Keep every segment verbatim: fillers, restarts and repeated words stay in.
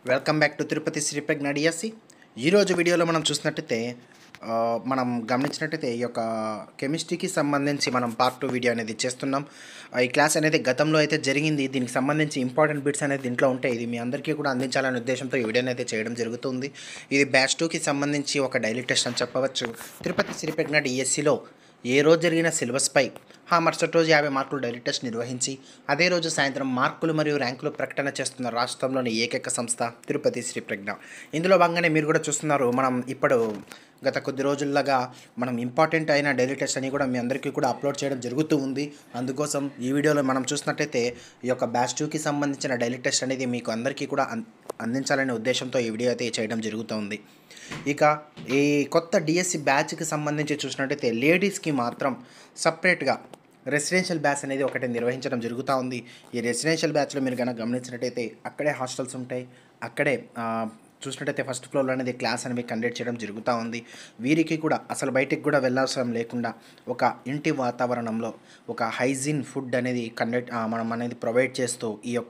Welcome back to Tirupati Sri Pragna DSC. ఈరోజు వీడియోలో మనం చూసినట్టయితే ఆ, మనం గమనించినట్టయితే ఈ యొక్క కెమిస్ట్రీకి సంబంధించి మనం పార్ట్ టూ వీడియో అనేది చేస్తున్నాం. ఆ, ఈ క్లాస్ అనేది గతంలో అయితే జరిగింది. దీనికి సంబంధించి ఇంపార్టెంట్ బిట్స్ అనేది దీంట్లో ఉంటాయి. ఇది మీ అందరికీ కూడా అందించాలనే ఉద్దేశంతో ఈ వీడియోని అయితే చేయడం జరుగుతుంది. ఇది బ్యాచ్ టూకి సంబంధించి ఒక డైలీ టెస్ట్ అని చెప్పవచ్చు. తిరుపతి శ్రీ ప్రజ్ఞ డిఎస్సిలో ఏ రోజు జరిగిన సిలబస్పై ఆ మరుసటి రోజు యాభై మార్కులు డైలీ టెస్ట్ నిర్వహించి అదే రోజు సాయంత్రం మార్కులు మరియు ర్యాంకులు ప్రకటన చేస్తున్న రాష్ట్రంలోని ఏకైక సంస్థ తిరుపతి శ్రీ ప్రజ్ఞ. ఇందులో భాగంగానే మీరు కూడా చూస్తున్నారు, మనం ఇప్పుడు గత కొద్ది రోజుల్లాగా మనం ఇంపార్టెంట్ అయిన డైలీ టెస్ట్ అని కూడా మీ అందరికీ కూడా అప్లోడ్ చేయడం జరుగుతూ ఉంది. అందుకోసం ఈ వీడియోలో మనం చూసినట్టయితే ఈ యొక్క బ్యాచ్ టూకి సంబంధించిన డైలీ టెస్ట్ అనేది మీకు అందరికీ కూడా అందించాలనే ఉద్దేశంతో ఈ వీడియో అయితే చేయడం జరుగుతుంది. ఇక ఈ కొత్త డిఎస్సి బ్యాచ్కి సంబంధించి చూసినట్టయితే లేడీస్కి మాత్రం సపరేట్గా రెసిడెన్షియల్ బ్యాచ్ అనేది ఒకటి నిర్వహించడం జరుగుతూ ఉంది. ఈ రెసిడెన్షియల్ బ్యాచ్లో మీరు కనుక గమనించినట్టయితే అక్కడే హాస్టల్స్ ఉంటాయి. అక్కడే చూసినట్టయితే ఫస్ట్ ఫ్లోర్లో అనేది క్లాస్ అనేవి కండక్ట్ చేయడం జరుగుతూ ఉంది. వీరికి కూడా అసలు బయటికి కూడా వెళ్ళవసరం లేకుండా ఒక ఇంటి వాతావరణంలో ఒక హైజీన్ ఫుడ్ అనేది కండక్ట్ మనం అనేది ప్రొవైడ్ చేస్తూ ఈ యొక్క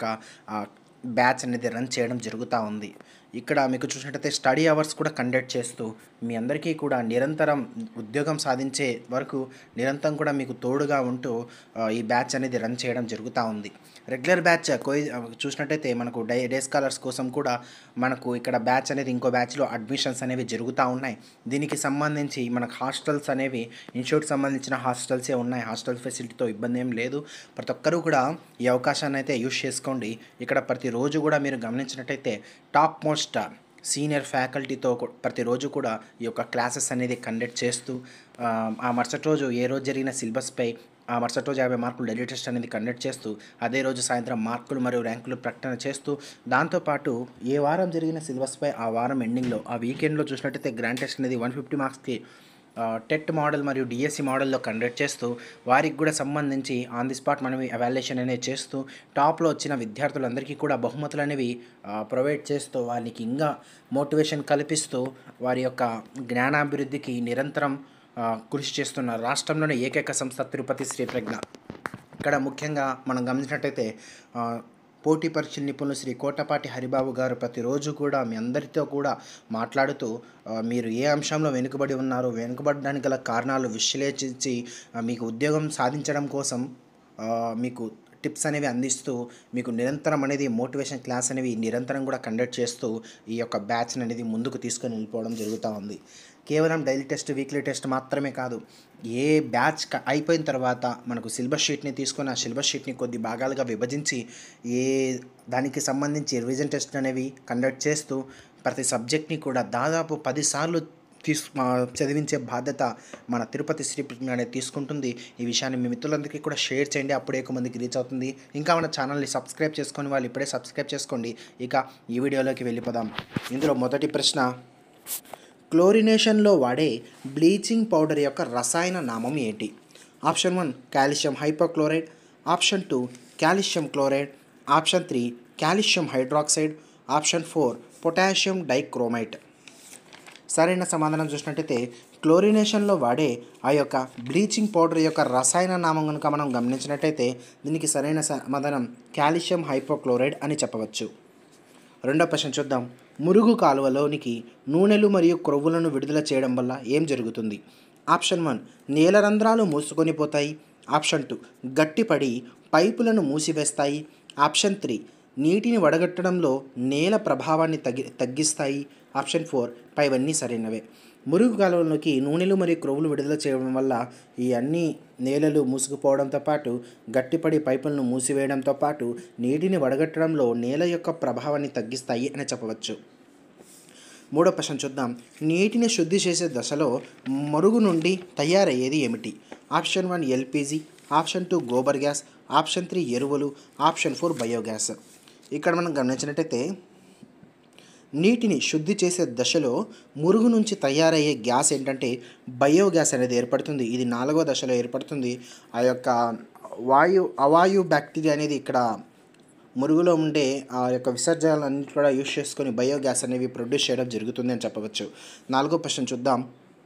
బ్యాచ్ అనేది రన్ చేయడం జరుగుతూ ఉంది. ఇక్కడ మీకు చూసినట్టయితే స్టడీ అవర్స్ కూడా కండక్ట్ చేస్తూ మీ అందరికీ కూడా నిరంతరం ఉద్యోగం సాధించే వరకు నిరంతరం కూడా మీకు తోడుగా ఉంటూ ఈ బ్యాచ్ అనేది రన్ చేయడం జరుగుతూ ఉంది. రెగ్యులర్ బ్యాచ్ కోయి చూసినట్టయితే మనకు డై డే స్కాలర్స్ కోసం కూడా మనకు ఇక్కడ బ్యాచ్ అనేది ఇంకో బ్యాచ్లో అడ్మిషన్స్ అనేవి జరుగుతూ ఉన్నాయి. దీనికి సంబంధించి మనకు హాస్టల్స్ అనేవి ఇన్స్టిట్యూట్కి సంబంధించిన హాస్టల్సే ఉన్నాయి. హాస్టల్ ఫెసిలిటీతో ఇబ్బంది ఏం లేదు. ప్రతి ఒక్కరూ కూడా ఈ అవకాశాన్ని అయితే యూజ్ చేసుకోండి. ఇక్కడ ప్రతిరోజు కూడా మీరు గమనించినట్టయితే టాప్ మోస్ట్ సీనియర్ ఫ్యాకల్టీతో ప్రతిరోజు కూడా ఈ యొక్క క్లాసెస్ అనేది కండక్ట్ చేస్తూ ఆ మరుసటి రోజు ఏ రోజు జరిగిన సిలబస్పై ఆ మరుసటి రోజు యాభై మార్కులు డైలీ టెస్ట్ అనేది కండక్ట్ చేస్తూ అదే రోజు సాయంత్రం మార్కులు మరియు ర్యాంకులు ప్రకటన చేస్తూ దాంతోపాటు ఏ వారం జరిగిన సిలబస్పై ఆ వారం ఎండింగ్లో ఆ వీకెండ్లో చూసినట్టయితే గ్రాండ్ టెస్ట్ అనేది వన్ ఫిఫ్టీ మార్క్స్కి టెట్ మోడల్ మరియు డిఎస్సి మోడల్లో కండక్ట్ చేస్తూ వారికి కూడా సంబంధించి ఆన్ ది స్పాట్ మనం ఎవాల్యుయేషన్ అనేది చేస్తూ టాప్లో వచ్చిన విద్యార్థులందరికీ కూడా బహుమతులు అనేవి ప్రొవైడ్ చేస్తూ వారికి ఇంకా మోటివేషన్ కల్పిస్తూ వారి యొక్క జ్ఞానాభివృద్ధికి నిరంతరం కృషి చేస్తున్న రాష్ట్రంలోని ఏకైక సంస్థ తిరుపతి శ్రీ ప్రజ్ఞ. ఇక్కడ ముఖ్యంగా మనం గమనించినట్టయితే పోటీ పరీక్షల నిపుణులు శ్రీ కోటపాటి హరిబాబు గారు ప్రతిరోజు కూడా మీ అందరితో కూడా మాట్లాడుతూ మీరు ఏ అంశంలో వెనుకబడి ఉన్నారో వెనుకబడడానికి గల కారణాలు విశ్లేషించి మీకు ఉద్యోగం సాధించడం కోసం మీకు టిప్స్ అనేవి అందిస్తూ మీకు నిరంతరం అనేది మోటివేషన్ క్లాస్ అనేవి నిరంతరం కూడా కండక్ట్ చేస్తూ ఈ యొక్క బ్యాచ్ అనేది ముందుకు తీసుకొని వెళ్ళిపోవడం జరుగుతూ ఉంది. కేవలం డైలీ టెస్ట్ వీక్లీ టెస్ట్ మాత్రమే కాదు, ఏ బ్యాచ్ అయిపోయిన తర్వాత మనకు సిలబస్ షీట్ని తీసుకొని ఆ సిలబస్ షీట్ని కొద్ది భాగాలుగా విభజించి ఏ దానికి సంబంధించి రివిజన్ టెస్ట్ అనేవి కండక్ట్ చేస్తూ ప్రతి సబ్జెక్ట్ని కూడా దాదాపు పదిసార్లు తీసు చదివించే బాధ్యత మన తిరుపతి శ్రీ ప్రజ్ఞ అనేది తీసుకుంటుంది. ఈ విషయాన్ని మీ మిత్రులందరికీ కూడా షేర్ చేయండి, అప్పుడే ఎక్కువ మందికి రీచ్ అవుతుంది. ఇంకా మన ఛానల్ని సబ్స్క్రైబ్ చేసుకొని వాళ్ళు ఇప్పుడే సబ్స్క్రైబ్ చేసుకోండి. ఇక ఈ వీడియోలోకి వెళ్ళిపోదాం. ఇందులో మొదటి ప్రశ్న, క్లోరినేషన్లో వాడే బ్లీచింగ్ పౌడర్ యొక్క రసాయన నామం ఏంటి? Option one calcium hypochlorite, option two calcium chloride, option three calcium hydroxide, option four potassium dichromate. సరైన సమాధానం చూసినట్టయితే క్లోరినేషన్లో వాడే ఆ యొక్క బ్లీచింగ్ పౌడర్ యొక్క రసాయన నామం కనుక మనం గమనించినట్టయితే దీనికి సరైన సమాధానం కాల్షియం హైపోక్లోరైడ్ అని చెప్పవచ్చు. రెండో ప్రశ్న చూద్దాం. మురుగు కాలువలోనికి నూనెలు మరియు క్రొవ్వులను విడుదల చేయడం వల్ల ఏం జరుగుతుంది? ఆప్షన్ వన్ నేల రంధ్రాలు మూసుకొని పోతాయి, ఆప్షన్ టూ గట్టిపడి పైపులను మూసివేస్తాయి, ఆప్షన్ త్రీ నీటిని వడగట్టడంలో నేల ప్రభావాన్ని తగ్గి తగ్గిస్తాయి ఆప్షన్ ఫోర్ పైవన్నీ సరైనవే. మురుగు కాలువలోకి నూనెలు మరియు క్రొవ్వులు విడుదల చేయడం వల్ల ఈ అన్ని నేలలు మూసుకుపోవడంతో పాటు గట్టిపడి పైపులను మూసివేయడంతో పాటు నీటిని వడగట్టడంలో నేల యొక్క ప్రభావాన్ని తగ్గిస్తాయి అని చెప్పవచ్చు. మూడో ప్రశ్న చూద్దాం. నీటిని శుద్ధి చేసే దశలో మరుగు నుండి తయారయ్యేది ఏమిటి? Option one LPG, option two గోబర్ గ్యాస్, ఆప్షన్ త్రీ ఎరువులు, ఆప్షన్ ఫోర్ బయోగ్యాస్. ఇక్కడ మనం గమనించినట్టయితే నీటిని శుద్ధి చేసే దశలో మురుగు నుంచి తయారయ్యే గ్యాస్ ఏంటంటే బయోగ్యాస్ అనేది ఏర్పడుతుంది. ఇది నాలుగో దశలో ఏర్పడుతుంది. ఆ యొక్క వాయు అవాయు బ్యాక్టీరియా అనేది ఇక్కడ మురుగులో ఉండే ఆ యొక్క విసర్జనాలన్నింటి కూడా యూజ్ చేసుకొని బయోగ్యాస్ అనేవి ప్రొడ్యూస్ చేయడం జరుగుతుంది అని చెప్పవచ్చు. నాలుగో ప్రశ్న చూద్దాం.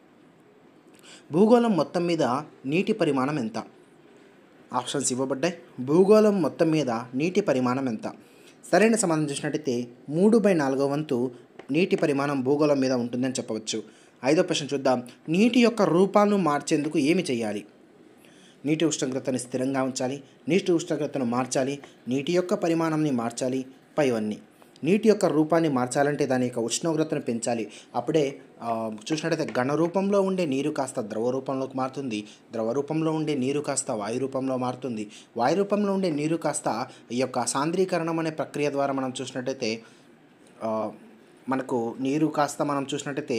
భూగోళం మొత్తం మీద నీటి పరిమాణం ఎంత? ఆప్షన్స్ ఇవ్వబడ్డాయి. భూగోళం మొత్తం మీద నీటి పరిమాణం ఎంత? సరైన సమాధానం చూసినట్టయితే మూడు బై నాలుగో వంతు నీటి పరిమాణం భూగోళం మీద ఉంటుందని చెప్పవచ్చు. ఐదో ప్రశ్న చూద్దాం. నీటి యొక్క రూపాలను మార్చేందుకు ఏమి చేయాలి? నీటి ఉష్ణోగ్రతను స్థిరంగా ఉంచాలి, నీటి ఉష్ణోగ్రతను మార్చాలి, నీటి యొక్క పరిమాణాన్ని మార్చాలి, పైవన్నీ. నీటి యొక్క రూపాన్ని మార్చాలంటే దాని యొక్క ఉష్ణోగ్రతను పెంచాలి. అప్పుడే చూసినట్టయితే ఘన రూపంలో ఉండే నీరు కాస్త ద్రవ రూపంలోకి మారుతుంది, ద్రవ రూపంలో ఉండే నీరు కాస్త వాయు రూపంలో మారుతుంది, వాయు రూపంలో ఉండే నీరు కాస్త ఈ యొక్క సాంద్రీకరణం అనే ప్రక్రియ ద్వారా మనం చూసినట్టయితే మనకు నీరు కాస్త మనం చూసినట్టయితే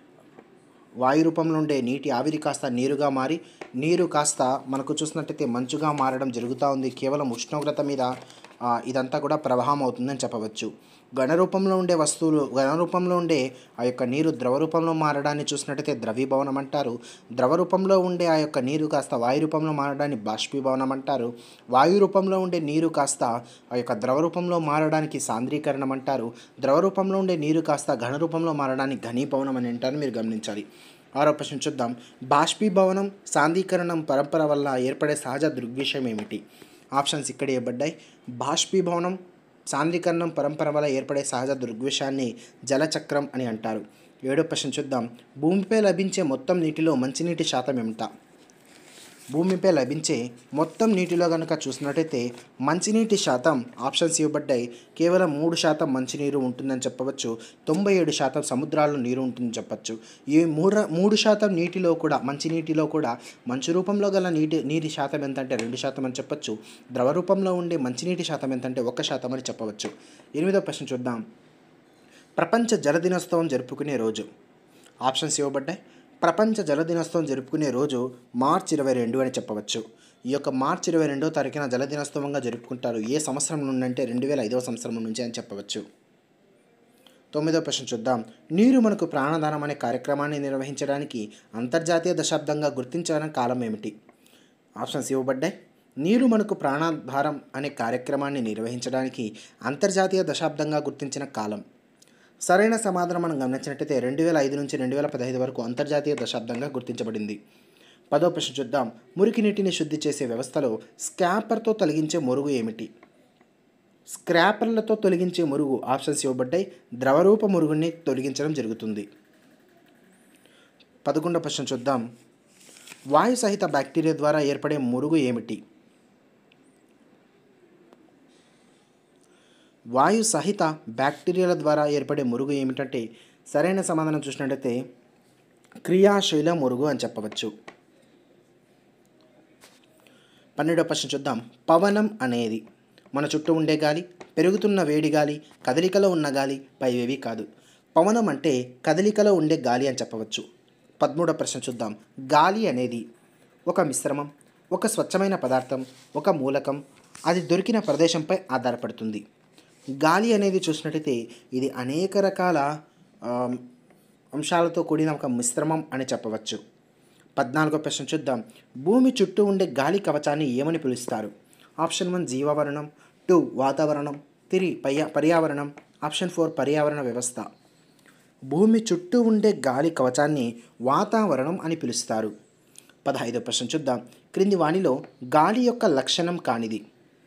వాయు రూపంలో ఉండే నీటి ఆవిరి కాస్త నీరుగా మారి నీరు కాస్త మనకు చూసినట్టయితే మంచుగా మారడం జరుగుతూ ఉంది. కేవలం ఉష్ణోగ్రత మీద ఇదంతా కూడా ప్రవాహం అవుతుందని చెప్పవచ్చు. ఘన రూపంలో ఉండే వస్తువులు ఘన రూపంలో ఉండే ఆ యొక్క నీరు ద్రవ రూపంలో మారడాన్ని చూసినట్టయితే ద్రవీభవనం అంటారు. ద్రవ రూపంలో ఉండే ఆ యొక్క నీరు కాస్త వాయు రూపంలో మారడాన్ని బాష్పీభవనం అంటారు. వాయు రూపంలో ఉండే నీరు కాస్త ఆ యొక్క ద్రవ రూపంలో మారడానికి సాంద్రీకరణం అంటారు. ద్రవ రూపంలో ఉండే నీరు కాస్త ఘన రూపంలో మారడానికి ఘనీభవనం అని అంటారు, మీరు గమనించాలి. ఆరో ప్రశ్న చూద్దాం. బాష్పీభవనం సాంద్రీకరణం పరంపర వల్ల ఏర్పడే సహజ దృగ్విషయం ఏమిటి? ఆప్షన్స్ ఇక్కడ ఇవ్వబడ్డాయి. బాష్పీభవనం సాంద్రీకరణం పరంపర వల్ల ఏర్పడే సహజ దృగ్విషయాన్ని జలచక్రం అని అంటారు. ఏడో ప్రశ్న చూద్దాం. భూమిపై లభించే మొత్తం నీటిలో మంచినీటి శాతం ఏమిట? భూమిపై లభించే మొత్తం నీటిలో కనుక చూసినట్టయితే మంచినీటి శాతం ఆప్షన్స్ ఇవ్వబడ్డాయి. కేవలం మూడు శాతం మంచినీరు ఉంటుందని చెప్పవచ్చు, తొంభై ఏడు శాతం సముద్రాల్లో నీరు ఉంటుందని చెప్పచ్చు. ఈ మూడు మూడు శాతం నీటిలో కూడా మంచినీటిలో కూడా మంచు రూపంలో గల నీటి నీటి శాతం ఎంత అంటే రెండు శాతం అని చెప్పచ్చు. ద్రవ రూపంలో ఉండే మంచినీటి శాతం ఎంత అంటే ఒక శాతం అని చెప్పవచ్చు. ఎనిమిదో ప్రశ్న చూద్దాం. ప్రపంచ జల దినోత్సవం జరుపుకునే రోజు. ఆప్షన్స్ ఇవ్వబడ్డాయి. ప్రపంచ జల దినోత్సవం జరుపుకునే రోజు మార్చి ఇరవై రెండు అని చెప్పవచ్చు. ఈ యొక్క మార్చి ఇరవై రెండో తారీఖున జల దినోత్సవంగా జరుపుకుంటారు. ఏ సంవత్సరం నుండి అంటే రెండు వేల ఐదవ సంవత్సరం నుంచి అని చెప్పవచ్చు. తొమ్మిదో ప్రశ్న చూద్దాం. నీరు మనకు ప్రాణదానం అనే కార్యక్రమాన్ని నిర్వహించడానికి అంతర్జాతీయ దశాబ్దంగా గుర్తించిన కాలం ఏమిటి? ఆప్షన్స్ ఇవ్వబడ్డాయి. నీరు మనకు ప్రాణాధారం అనే కార్యక్రమాన్ని నిర్వహించడానికి అంతర్జాతీయ దశాబ్దంగా గుర్తించిన కాలం. సరైన సమాధానం మనం గమనించినట్టయితే రెండు వేల ఐదు నుంచి రెండు వేల పదహైదు వరకు అంతర్జాతీయ దశాబ్దంగా గుర్తించబడింది. పదో ప్రశ్న చూద్దాం. మురికి నీటిని శుద్ధి చేసే వ్యవస్థలో స్క్రాపర్తో తొలగించే మురుగు ఏమిటి? స్క్రాపర్లతో తొలగించే మురుగు ఆప్షన్స్ ఇవ్వబడ్డాయి. ద్రవరూప మురుగుని తొలగించడం జరుగుతుంది. పదకొండో ప్రశ్న చూద్దాం. వాయు సహిత బ్యాక్టీరియా ద్వారా ఏర్పడే మురుగు ఏమిటి? వాయు సహిత బ్యాక్టీరియాల ద్వారా ఏర్పడే మురుగు ఏమిటంటే సరైన సమాధానం చూసినట్టయితే క్రియాశీల మురుగు అని చెప్పవచ్చు. పన్నెండవ ప్రశ్న చూద్దాం. పవనం అనేది మన చుట్టూ ఉండే గాలి, పెరుగుతున్న వేడి గాలి, కదలికలో ఉన్న గాలి, పైవేవి కాదు. పవనం అంటే కదలికలో ఉండే గాలి అని చెప్పవచ్చు. పదమూడవ ప్రశ్న చూద్దాం. గాలి అనేది ఒక మిశ్రమం, ఒక స్వచ్ఛమైన పదార్థం, ఒక మూలకం, అది దొరికిన ప్రదేశంపై ఆధారపడుతుంది. గాలి అనేది చూసినట్టయితే ఇది అనేక రకాల అంశాలతో కూడిన ఒక మిశ్రమం అని చెప్పవచ్చు. పద్నాలుగో ప్రశ్న చూద్దాం. భూమి చుట్టూ ఉండే గాలి కవచాన్ని ఏమని పిలుస్తారు? ఆప్షన్ వన్ జీవావరణం, టూ వాతావరణం, త్రీ పర్యా పర్యావరణం, ఆప్షన్ ఫోర్ పర్యావరణ వ్యవస్థ. భూమి చుట్టూ ఉండే గాలి కవచాన్ని వాతావరణం అని పిలుస్తారు. పదహైదో ప్రశ్న చూద్దాం. క్రింది వానిలో గాలి యొక్క లక్షణం కానిది?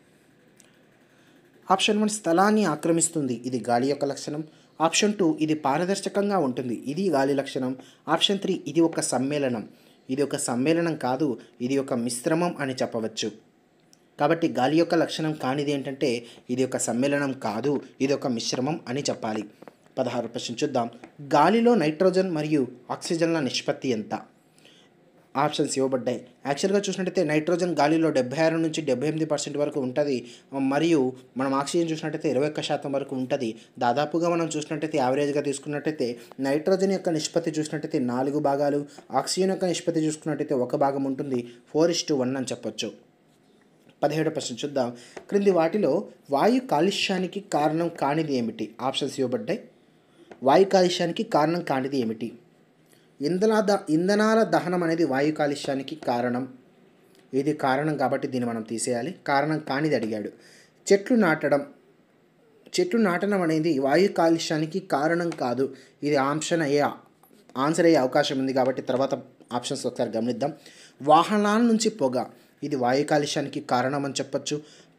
ఆప్షన్ వన్ స్థలాన్ని ఆక్రమిస్తుంది, ఇది గాలి యొక్క లక్షణం. ఆప్షన్ టూ ఇది పారదర్శకంగా ఉంటుంది, ఇది గాలి లక్షణం. ఆప్షన్ త్రీ ఇది ఒక సమ్మేళనం, ఇది ఒక సమ్మేళనం కాదు, ఇది ఒక మిశ్రమం అని చెప్పవచ్చు. కాబట్టి గాలి యొక్క లక్షణం కానిది ఏంటంటే ఇది ఒక సమ్మేళనం కాదు, ఇది ఒక మిశ్రమం అని చెప్పాలి. పదహారు ప్రశ్న చూద్దాం. గాలిలో నైట్రోజన్ మరియు ఆక్సిజన్ల నిష్పత్తి ఎంత? ఆప్షన్స్ ఇవ్వబడ్డాయి. యాక్చువల్గా చూసినట్టయితే నైట్రోజన్ గాలిలో డెబ్బై ఆరు నుంచి డెబ్బై ఎనిమిది పర్సెంట్ వరకు ఉంటుంది, మరియు మనం ఆక్సిజన్ చూసినట్టయితే ఇరవై ఒక్క శాతం వరకు ఉంటుంది. దాదాపుగా మనం చూసినట్టయితే యావరేజ్గా తీసుకున్నట్టయితే నైట్రోజన్ యొక్క నిష్పత్తి చూసినట్టయితే నాలుగు భాగాలు, ఆక్సిజన్ యొక్క నిష్పత్తి చూసుకున్నట్టయితే ఒక భాగం ఉంటుంది, ఫోర్ ఇస్ టు వన్ అని చెప్పొచ్చు. పదిహేడు ప్రశ్న చూద్దాం. క్రింది వాటిలో వాయు కాలుష్యానికి కారణం కానిది ఏమిటి? ఆప్షన్స్ ఇవ్వబడ్డాయి. వాయు కాలుష్యానికి కారణం కానిది ఏమిటి? ఇంధన ద ఇంధనాల దహనం అనేది వాయు కాలుష్యానికి కారణం. ఇది కారణం కాబట్టి దీన్ని మనం తీసేయాలి. కారణం కానిది అడిగాడు. చెట్లు నాటడం చెట్లు నాటడం అనేది వాయు కాలుష్యానికి కారణం కాదు. ఇది ఆప్షన్ అయ్యే ఆన్సర్ అయ్యే అవకాశం ఉంది కాబట్టి తర్వాత ఆప్షన్స్ ఒకసారి గమనిద్దాం. వాహనాల నుంచి పొగ, ఇది వాయు కాలుష్యానికి కారణం అని చెప్పచ్చు.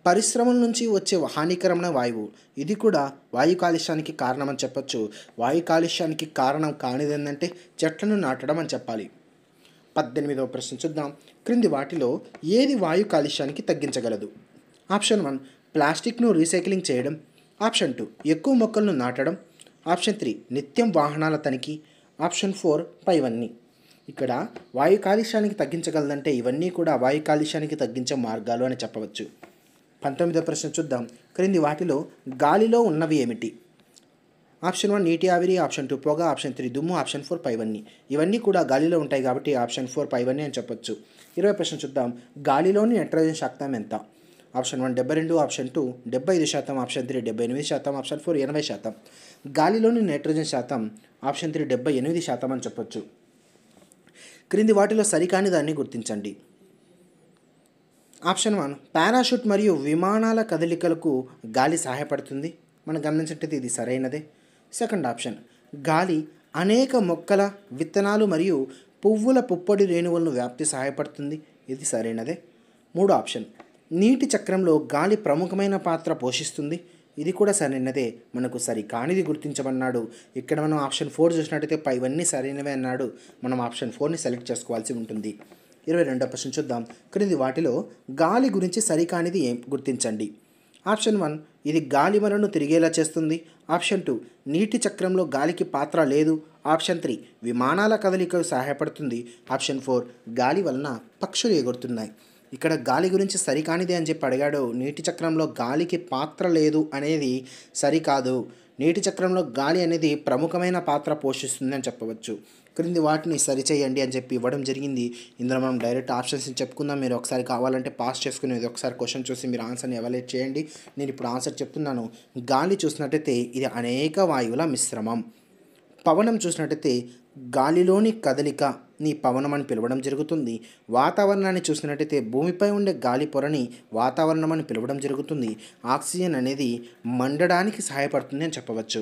పరిశ్రమల నుంచి వచ్చే హానికరమైన వాయువు, ఇది కూడా వాయు కాలుష్యానికి కారణం అని చెప్పొచ్చు. వాయు కాలుష్యానికి కారణం కానిది ఏంటంటే చెట్లను నాటడం అని చెప్పాలి. పద్దెనిమిదవ ప్రశ్న చూద్దాం. క్రింది వాటిలో ఏది వాయు కాలుష్యానికి తగ్గించగలదు? ఆప్షన్ వన్ ప్లాస్టిక్ను రీసైక్లింగ్ చేయడం. ఆప్షన్ టూ ఎక్కువ మొక్కలను నాటడం. ఆప్షన్ త్రీ నిత్యం వాహనాల తనిఖీ. ఆప్షన్ ఫోర్ పైవన్నీ. ఇక్కడ వాయు కాలుష్యానికి తగ్గించగలదంటే ఇవన్నీ కూడా వాయు కాలుష్యానికి తగ్గించే మార్గాలు అని చెప్పవచ్చు. పంతొమ్మిదవ ప్రశ్న చూద్దాం. క్రింది వాటిలో గాలిలో ఉన్నవి ఏమిటి? ఆప్షన్ వన్ నీటి ఆవిరి, ఆప్షన్ టూ పొగ, ఆప్షన్ త్రీ దుమ్ము, ఆప్షన్ ఫోర్ పైవన్నీ. ఇవన్నీ కూడా గాలిలో ఉంటాయి కాబట్టి ఆప్షన్ ఫోర్ పైవన్నీ అని చెప్పొచ్చు. ఇరవై ప్రశ్న చూద్దాం. గాలిలోని నైట్రోజన్ శాతం ఎంత? ఆప్షన్ వన్ డెబ్బై రెండు, ఆప్షన్ టూ డెబ్బై ఐదు శాతం, ఆప్షన్ త్రీ డెబ్బై ఎనిమిది శాతం, ఆప్షన్ ఫోర్ ఎనభై శాతం. గాలిలోని నైట్రోజన్ శాతం ఆప్షన్ త్రీ డెబ్బై ఎనిమిది శాతం అని చెప్పొచ్చు. క్రింది వాటిలో సరికాని దాన్ని గుర్తించండి. ఆప్షన్ వన్ పారాషూట్ మరియు విమానాల కదలికలకు గాలి సహాయపడుతుంది. మనం గమనించినట్లయితే ఇది సరైనదే. సెకండ్ ఆప్షన్ గాలి అనేక మొక్కల విత్తనాలు మరియు పువ్వుల పుప్పొడి రేణువులను వ్యాప్తి సహాయపడుతుంది. ఇది సరైనదే. మూడో ఆప్షన్ నీటి చక్రంలో గాలి ప్రముఖమైన పాత్ర పోషిస్తుంది. ఇది కూడా సరైనదే. మనకు సరి కానిది గుర్తించమన్నాడు. ఇక్కడ మనం ఆప్షన్ ఫోర్ చూసినట్టయితే పైవన్నీ సరైనవే అన్నాడు. మనం ఆప్షన్ ఫోర్ని సెలెక్ట్ చేసుకోవాల్సి ఉంటుంది. ఇరవై రెండో ప్రశ్న చూద్దాం. క్రింది వాటిలో గాలి గురించి సరికానిది ఏం గుర్తించండి. ఆప్షన్ వన్ ఇది గాలి మరను తిరిగేలా చేస్తుంది. ఆప్షన్ టూ నీటి చక్రంలో గాలికి పాత్ర లేదు. ఆప్షన్ త్రీ విమానాల కదలికకు సహాయపడుతుంది. ఆప్షన్ ఫోర్ గాలి వలన పక్షులు ఎగురుతున్నాయి. ఇక్కడ గాలి గురించి సరికానిదే అని చెప్పి అడిగాడు. నీటి చక్రంలో గాలికి పాత్ర లేదు అనేది సరికాదు. నీటి చక్రంలో గాలి అనేది ప్రముఖమైన పాత్ర పోషిస్తుంది అని చెప్పవచ్చు. క్రింది వాటిని సరిచేయండి అని చెప్పి ఇవ్వడం జరిగింది. ఇందులో మనం డైరెక్ట్ ఆప్షన్స్ని చెప్పుకుందాం. మీరు ఒకసారి కావాలంటే పాస్ చేసుకుని ఇది ఒకసారి క్వశ్చన్ చూసి మీరు ఆన్సర్ని ఎవాల్యుయేట్ చేయండి. నేను ఇప్పుడు ఆన్సర్ చెప్తున్నాను. గాలి చూసినట్టయితే ఇది అనేక వాయువుల మిశ్రమం. పవనం చూసినట్టయితే గాలిలోని కదలిక ని పవనం అని పిలవడం జరుగుతుంది. వాతావరణాన్ని చూసినట్టయితే భూమిపై ఉండే గాలి పొరని వాతావరణం అని పిలవడం జరుగుతుంది. ఆక్సిజన్ అనేది మండడానికి సహాయపడుతుంది అని చెప్పవచ్చు.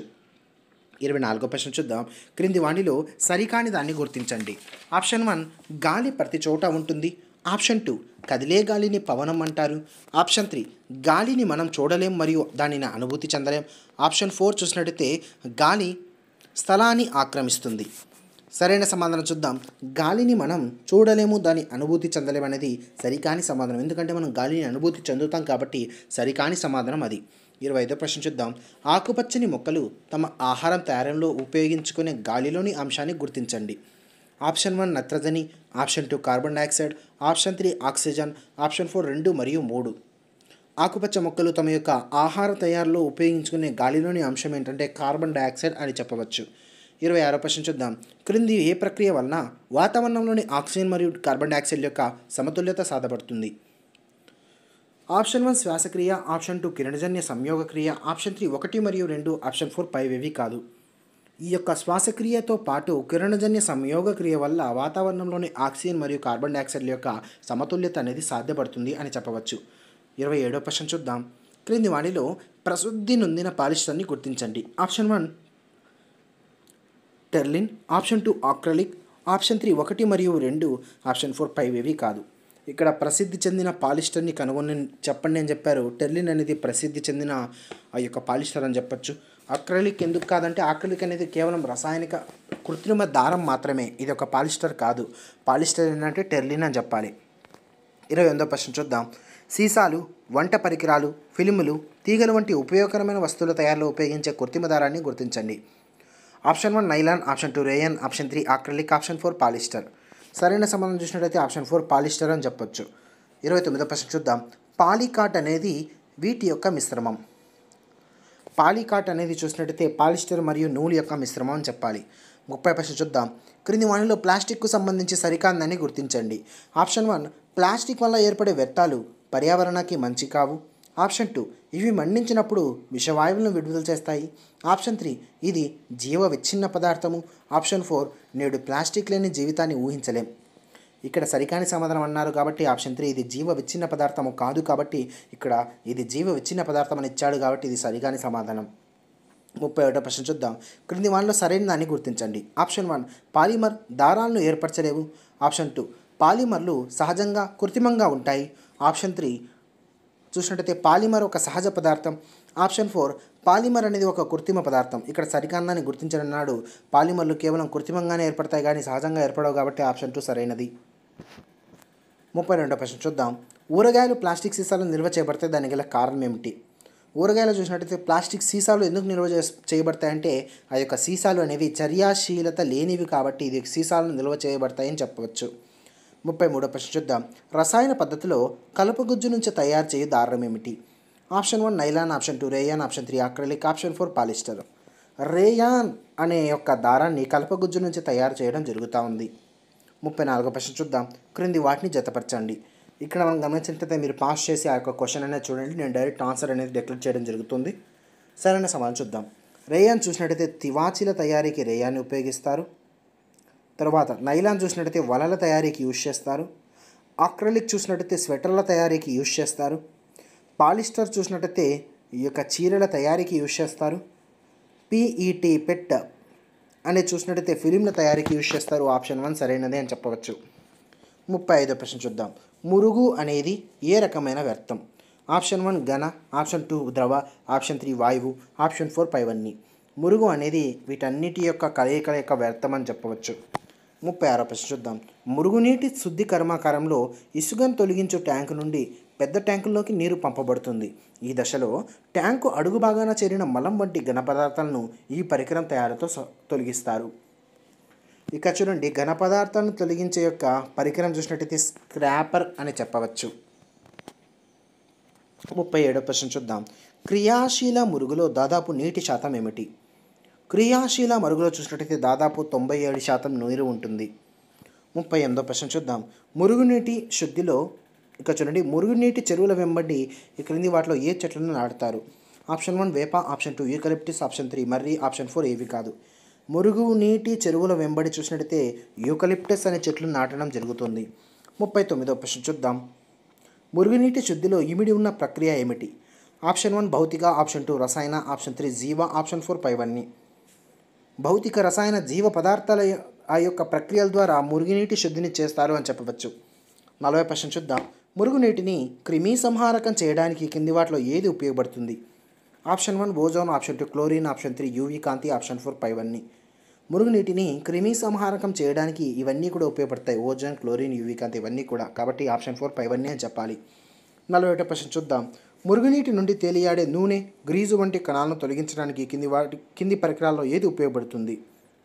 ఇరవై నాలుగో ప్రశ్న చూద్దాం. క్రింది వాటిలో సరికాని దాన్ని గుర్తించండి. ఆప్షన్ వన్ గాలి ప్రతి చోట ఉంటుంది. ఆప్షన్ టూ కదిలే గాలిని పవనం అంటారు. ఆప్షన్ త్రీ గాలిని మనం చూడలేం మరియు దానిని అనుభూతి చెందలేం. ఆప్షన్ ఫోర్ చూసినట్టయితే గాలి స్థలాన్ని ఆక్రమిస్తుంది. సరైన సమాధానం చూద్దాం. గాలిని మనం చూడలేము, దాని అనుభూతి చెందలేము అనేది సరికాని సమాధానం. ఎందుకంటే మనం గాలిని అనుభూతి చెందుతాం కాబట్టి సరికాని సమాధానం అది. ఇరవై ఐదో ప్రశ్న చూద్దాం. ఆకుపచ్చని మొక్కలు తమ ఆహారం తయారీలో ఉపయోగించుకునే గాలిలోని అంశాన్ని గుర్తించండి. ఆప్షన్ వన్ నత్రజని, option two carbon dioxide, option three oxygen, option four రెండు మరియు మూడు. ఆకుపచ్చ మొక్కలు తమ యొక్క ఆహార తయారీలో ఉపయోగించుకునే గాలిలోని అంశం ఏంటంటే కార్బన్ డైఆక్సైడ్ అని చెప్పవచ్చు. ఇరవై ఆరో ప్రశ్న చూద్దాం. క్రింది ఏ ప్రక్రియ వలన వాతావరణంలోని ఆక్సిజన్ మరియు కార్బన్ డైఆక్సైడ్ యొక్క సమతుల్యత సాధపడుతుంది? ఆప్షన్ వన్ శ్వాసక్రియ, ఆప్షన్ టూ కిరణజన్య సంయోగ క్రియ, ఆప్షన్ త్రీ ఒకటి మరియు రెండు, ఆప్షన్ ఫోర్ పైవేవి కాదు. ఈ యొక్క శ్వాసక్రియతో పాటు కిరణజన్య సంయోగ క్రియ వల్ల వాతావరణంలోని ఆక్సిజన్ మరియు కార్బన్ డైఆక్సైడ్ యొక్క సమతుల్యత అనేది సాధ్యపడుతుంది అని చెప్పవచ్చు. ఇరవై ఏడో ప్రశ్న చూద్దాం. క్రింది వాటిలో ప్రసిద్ధి నొందిన పాలిస్టర్ని గుర్తించండి. Option one terylene, option two acrylic, option three ఒకటి మరియు రెండు, ఆప్షన్ ఫోర్ పైవేవి కాదు. ఇక్కడ ప్రసిద్ధి చెందిన పాలిస్టర్ని కనుగొని చెప్పండి అని చెప్పారు. టెర్లిన్ అనేది ప్రసిద్ధి చెందిన ఆ యొక్క పాలిస్టర్ అని చెప్పచ్చు. అక్రలిక్ ఎందుకు కాదంటే అక్రలిక్ అనేది కేవలం రసాయనిక కృత్రిమ దారం మాత్రమే. ఇది ఒక పాలిస్టర్ కాదు. పాలిస్టర్ ఏంటంటే టెర్లిన్ అని చెప్పాలి. ఇరవై ఎనిమిదో ప్రశ్న చూద్దాం. సీసాలు, వంట పరికరాలు, ఫిల్ములు, తీగలు వంటి ఉపయోగకరమైన వస్తువుల తయారీలో ఉపయోగించే కృత్రిమ దారాన్ని గుర్తించండి. Option one nylon, option two rayon, option three acrylic, option four polyester. సరైన సమాధానం చూసినట్లయితే ఆప్షన్ ఫోర్ పాలిస్టర్ అని చెప్పొచ్చు. ఇరవై తొమ్మిదో ప్రశ్న చూద్దాం. పాలికాట్ అనేది వీటి యొక్క మిశ్రమం. పాలికాట్ అనేది చూసినట్టయితే పాలిస్టర్ మరియు నూలు యొక్క మిశ్రమం అని చెప్పాలి. ముప్పై ప్రశ్న చూద్దాం. క్రింది వాటిలో ప్లాస్టిక్కు సంబంధించి సరికాందని గుర్తించండి. ఆప్షన్ వన్ ప్లాస్టిక్ వల్ల ఏర్పడే వ్యర్థాలు పర్యావరణానికి మంచి కావు. ఆప్షన్ టూ ఇవి మండించినప్పుడు విషవాయువులను విడుదల చేస్తాయి. ఆప్షన్ త్రీ ఇది జీవ విచ్ఛిన్న పదార్థము. ఆప్షన్ ఫోర్ నేడు ప్లాస్టిక్ లేని జీవితాన్ని ఊహించలేం. ఇక్కడ సరికాని సమాధానం అన్నారు కాబట్టి ఆప్షన్ త్రీ ఇది జీవ విచ్ఛిన్న పదార్థము కాదు కాబట్టి ఇక్కడ ఇది జీవ విచ్ఛిన్న పదార్థం అని ఇచ్చాడు కాబట్టి ఇది సరికాని సమాధానం. ముప్పై ఒకటో ప్రశ్న చూద్దాం. క్రింది వాటిలో సరైన దాన్ని గుర్తించండి. ఆప్షన్ వన్ పాలిమర్ దారాలను ఏర్పరచలేవు. ఆప్షన్ టూ పాలిమర్లు సహజంగా కృత్రిమంగా ఉంటాయి. ఆప్షన్ త్రీ చూసినట్టయితే పాలిమర్ ఒక సహజ పదార్థం. ఆప్షన్ ఫోర్ పాలిమర్ అనేది ఒక కృత్రిమ పదార్థం. ఇక్కడ సరికాందాన్ని గుర్తించడం నాడు పాలిమర్లు కేవలం కృత్రిమంగానే ఏర్పడతాయి కానీ సహజంగా ఏర్పడవు కాబట్టి ఆప్షన్ టూ సరైనది. ముప్పై రెండో ప్రశ్న చూద్దాం. ఊరగాయలు ప్లాస్టిక్ సీసాలు నిల్వ చేయబడతాయి, దానికి గల కారణం ఏమిటి? ఊరగాయలు చూసినట్టయితే ప్లాస్టిక్ సీసాలు ఎందుకు నిల్వ చేయబడతాయంటే ఆ యొక్క సీసాలు అనేవి చర్యాశీలత లేనివి కాబట్టి ఇది సీసాలను నిల్వ చేయబడతాయని చెప్పవచ్చు. ముప్పై మూడో ప్రశ్న చూద్దాం. రసాయన పద్ధతిలో కలుపుగుజ్జు నుంచి తయారు చేయు దారం ఏమిటి? Option one nylon, option two rayon, option three acrylic, option four polyester. Rayon అనే యొక్క దారాన్ని కలుపుగుజ్జు నుంచి తయారు చేయడం జరుగుతూ ఉంది. ముప్పై నాలుగో ప్రశ్న చూద్దాం. క్రింది వాటిని జతపరచండి. ఇక్కడ మనం గమనించినట్లయితే మీరు పాస్ చేసి ఆ యొక్క క్వశ్చన్ అనేది చూడండి, నేను డైరెక్ట్ ఆన్సర్ అనేది డిక్లేర్ చేయడం జరుగుతుంది. సరైన సమాధానం చూద్దాం. రేయాన్ చూసినట్టయితే తివాచీల తయారీకి రేయాన్ని ఉపయోగిస్తారు. తర్వాత నైలాన్ చూసినట్టయితే వలల తయారీకి యూజ్ చేస్తారు. అక్రిలిక్ చూసినట్టయితే స్వెటర్ల తయారీకి యూజ్ చేస్తారు. పాలిస్టర్ చూసినట్టయితే ఈ యొక్క చీరల తయారీకి యూజ్ చేస్తారు. పీఈటీ పెట్ అనేది చూసినట్టయితే ఫిలింల తయారీకి యూజ్ చేస్తారు. ఆప్షన్ వన్ సరైనదే అని చెప్పవచ్చు. ముప్పై ఐదో ప్రశ్న చూద్దాం. మురుగు అనేది ఏ రకమైన వ్యర్థం? ఆప్షన్ వన్ ఘన, ఆప్షన్ టూ ద్రవ, ఆప్షన్ త్రీ వాయువు, ఆప్షన్ ఫోర్ పైవన్నీ. మురుగు అనేది వీటన్నిటి యొక్క కలయికల యొక్క వ్యర్థం అని చెప్పవచ్చు. ముప్పై ఆరో ప్రశ్న చూద్దాం. మురుగునీటి శుద్ధి కర్మాగారంలో ఇసుకను తొలగించే ట్యాంకు నుండి పెద్ద ట్యాంకుల్లోకి నీరు పంపబడుతుంది. ఈ దశలో ట్యాంకు అడుగు భాగాన చేరిన మలం వంటి ఘన పదార్థాలను ఈ పరికరం తయారుతో తొలగిస్తారు. ఇక చూడండి, ఘన పదార్థాలను తొలగించే యొక్క పరికరం చూసినట్టయితే స్క్రాపర్ అని చెప్పవచ్చు. ముప్పై ఏడో ప్రశ్న చూద్దాం. క్రియాశీల మురుగులో దాదాపు నీటి శాతం ఏమిటి? క్రియాశీల మరుగులో చూసినట్టయితే దాదాపు తొంభై ఏడు శాతం నీరు ఉంటుంది. ముప్పై ఎనిమిదో ప్రశ్న చూద్దాం. మురుగునీటి శుద్ధిలో ఇక చూడండి, మురుగునీటి చెరువుల వెంబడి ఈ క్రింది వాటిలో ఏ చెట్లను నాటుతారు? ఆప్షన్ వన్ వేప, option two eucalyptus, option three మర్రి, ఆప్షన్ ఫోర్ ఏవి కాదు. మురుగునీటి చెరువుల వెంబడి చూసినట్టయితే యూకలిప్టస్ అనే చెట్లు నాటడం జరుగుతుంది. ముప్పై తొమ్మిదో ప్రశ్న చూద్దాం. మురుగునీటి శుద్ధిలో ఇమిడి ఉన్న ప్రక్రియ ఏమిటి? ఆప్షన్ వన్ భౌతిక, ఆప్షన్ టూ రసాయన, ఆప్షన్ త్రీ జీవ, ఆప్షన్ ఫోర్ పైవన్నీ. భౌతిక, రసాయన, జీవ పదార్థాల ఆ యొక్క ప్రక్రియల ద్వారా మురుగునీటి శుద్ధిని చేస్తారు అని చెప్పవచ్చు. నలభై ప్రశ్న చూద్దాం. మురుగునీటిని క్రిమి సంహారకం చేయడానికి కింది వాటిలో ఏది ఉపయోగపడుతుంది? Option one ozone, option two chlorine, option three UV కాంతి, ఆప్షన్ ఫోర్ పైవన్నీ. మురుగునీటిని క్రిమి సంహారకం చేయడానికి ఇవన్నీ కూడా ఉపయోగపడతాయి. ఓజోన్, క్లోరిన్, యూవీ కాంతి ఇవన్నీ కూడా, కాబట్టి ఆప్షన్ ఫోర్ పైవన్నీ అని చెప్పాలి. నలభై ఒకటో ప్రశ్న చూద్దాం. మురుగునీటి నుండి తేలియాడే నూనె, గ్రీజు వంటి కణాలను తొలగించడానికి కింది వాటి కింది పరికరాల్లో ఏది ఉపయోగపడుతుంది?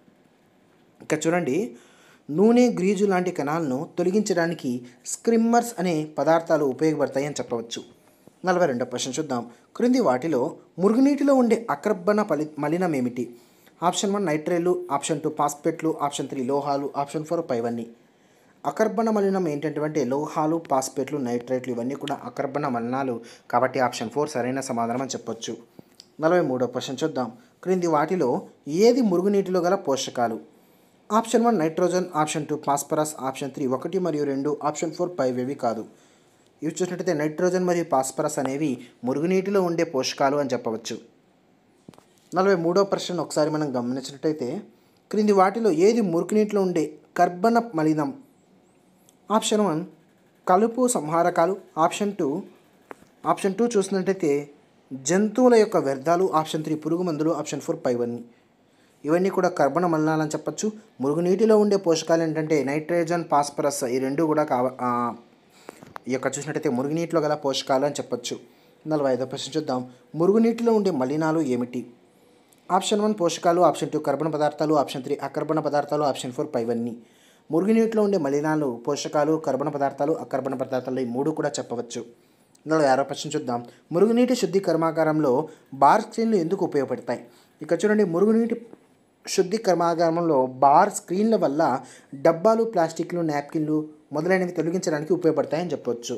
ఇక చూడండి, నూనె, గ్రీజు లాంటి కణాలను తొలగించడానికి స్క్రిమ్మర్స్ అనే పదార్థాలు ఉపయోగపడతాయి అని చెప్పవచ్చు. నలభై రెండో ప్రశ్న చూద్దాం. క్రింది వాటిలో మురుగునీటిలో ఉండే అకర్బన పలి మలినం ఏమిటి? ఆప్షన్ వన్ నైట్రేట్లు, ఆప్షన్ టూ పాస్పేట్లు, ఆప్షన్ త్రీ లోహాలు, ఆప్షన్ ఫోర్ పైవన్నీ. అకర్బన మలినం ఏంటంటే లోహాలు, పాస్పేట్లు, నైట్రేట్లు ఇవన్నీ కూడా అకర్బన మలినాలు, కాబట్టి ఆప్షన్ ఫోర్ సరైన సమాధానం అని చెప్పొచ్చు. నలభై మూడో ప్రశ్న చూద్దాం. క్రింది వాటిలో ఏది మురుగునీటిలో గల పోషకాలు? Option one nitrogen, option two phosphorus, option three ఒకటి మరియు రెండు, ఆప్షన్ ఫోర్ పైవేవి కాదు. ఇవి చూసినట్టయితే నైట్రోజన్ మరియు ఫాస్ఫరస్ అనేవి మురుగునీటిలో ఉండే పోషకాలు అని చెప్పవచ్చు. నలభై మూడో ప్రశ్న ఒకసారి మనం గమనించినట్టయితే క్రింది వాటిలో ఏది మురుగునీటిలో ఉండే కర్బన మలినం? ఆప్షన్ వన్ కలుపు సంహారకాలు, ఆప్షన్ టూ ఆప్షన్ టూ చూసినట్టయితే జంతువుల యొక్క వ్యర్థాలు, ఆప్షన్ త్రీ పురుగు మందులు, ఆప్షన్ ఫోర్ పైవన్నీ. ఇవన్నీ కూడా కర్బన మలినాలు అని చెప్పచ్చు. మురుగునీటిలో ఉండే పోషకాలు ఏంటంటే నైట్రోజన్, ఫాస్ఫరస్ ఈ రెండు కూడా కావ ఈ యొక్క చూసినట్టయితే మురుగునీటిలో గల పోషకాలు అని చెప్పచ్చు. నలభై ఐదో ప్రశ్న చూద్దాం. మురుగునీటిలో ఉండే మలినాలు ఏమిటి? ఆప్షన్ వన్ పోషకాలు, ఆప్షన్ టూ కర్బన పదార్థాలు, ఆప్షన్ త్రీ అకర్బన పదార్థాలు, ఆప్షన్ ఫోర్ పైవన్నీ. మురుగునీటిలో ఉండే మలినాలు పోషకాలు, కర్బన పదార్థాలు, అకర్బన పదార్థాలు ఈ మూడు కూడా చెప్పవచ్చు. నలభై ఆరో ప్రశ్న చూద్దాం. మురుగునీటి శుద్ధి కర్మాగారంలో బార్ స్క్రీన్లు ఎందుకు ఉపయోగపడతాయి? ఇక చూడండి, మురుగునీటి శుద్ధి కర్మాగారంలో బార్ స్క్రీన్ల వల్ల డబ్బాలు, ప్లాస్టిక్లు, నాప్కిన్లు మొదలైనవి తొలగించడానికి ఉపయోగపడతాయని చెప్పవచ్చు.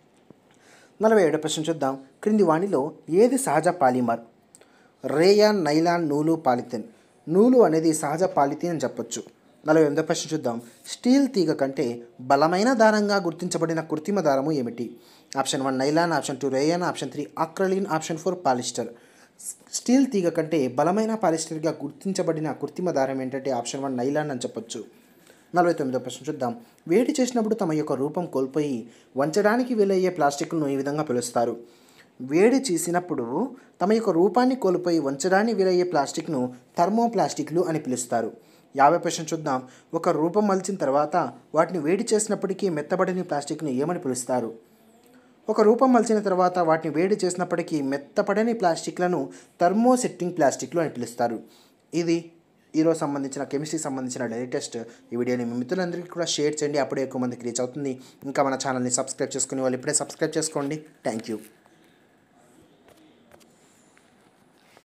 నలభై ఏడో ప్రశ్న చూద్దాం. క్రింది వాణిలో ఏది సహజ పాలిమర్? రేయాన్, నైలాన్, నూలు, పాలిథిన్. నూలు అనేది సహజ పాలిథిన్ అని చెప్పొచ్చు. నలభై ఎనిమిదో ప్రశ్న చూద్దాం. స్టీల్ తీగ కంటే బలమైన దారంగా గుర్తించబడిన కృత్రిమ దారము ఏమిటి? Option one nylon, option two rayon, option three acrylic, option four polyester. Steel తీగ కంటే బలమైన పాలిస్టర్గా గుర్తించబడిన కృత్రిమ దారం ఏంటంటే ఆప్షన్ వన్ నైలాన్ అని చెప్పొచ్చు. నలభై తొమ్మిదో ప్రశ్న చూద్దాం. వేడి చేసినప్పుడు తమ యొక్క రూపం కోల్పోయి వంచడానికి వీలయ్యే ప్లాస్టిక్లను ఈ విధంగా పిలుస్తారు. వేడి చేసినప్పుడు తమ యొక్క రూపాన్ని కోల్పోయి వంచడానికి వీలయ్యే ప్లాస్టిక్ను థర్మోప్లాస్టిక్లు అని పిలుస్తారు. యాభై ప్రశ్న చూద్దాం. ఒక రూపం మలిచిన తర్వాత వాటిని వేడి చేసినప్పటికీ మెత్తబడని ప్లాస్టిక్ను ఏమని పిలుస్తారు? ఒక రూపం మలిచిన తర్వాత వాటిని వేడి చేసినప్పటికీ మెత్తపడని ప్లాస్టిక్లను థర్మోసెట్టింగ్ ప్లాస్టిక్లు అని పిలుస్తారు. ఇది ఈరోజు సంబంధించిన కెమిస్ట్రీకి సంబంధించిన డైలీ టెస్ట్. ఈ వీడియోని మీ మిత్రులందరికీ కూడా షేర్ చేయండి, అప్పుడే ఎక్కువ మందికి రీచ్ అవుతుంది. ఇంకా మన ఛానల్ని సబ్స్క్రైబ్ చేసుకునే వాళ్ళు ఇప్పుడే సబ్స్క్రైబ్ చేసుకోండి. Thank you.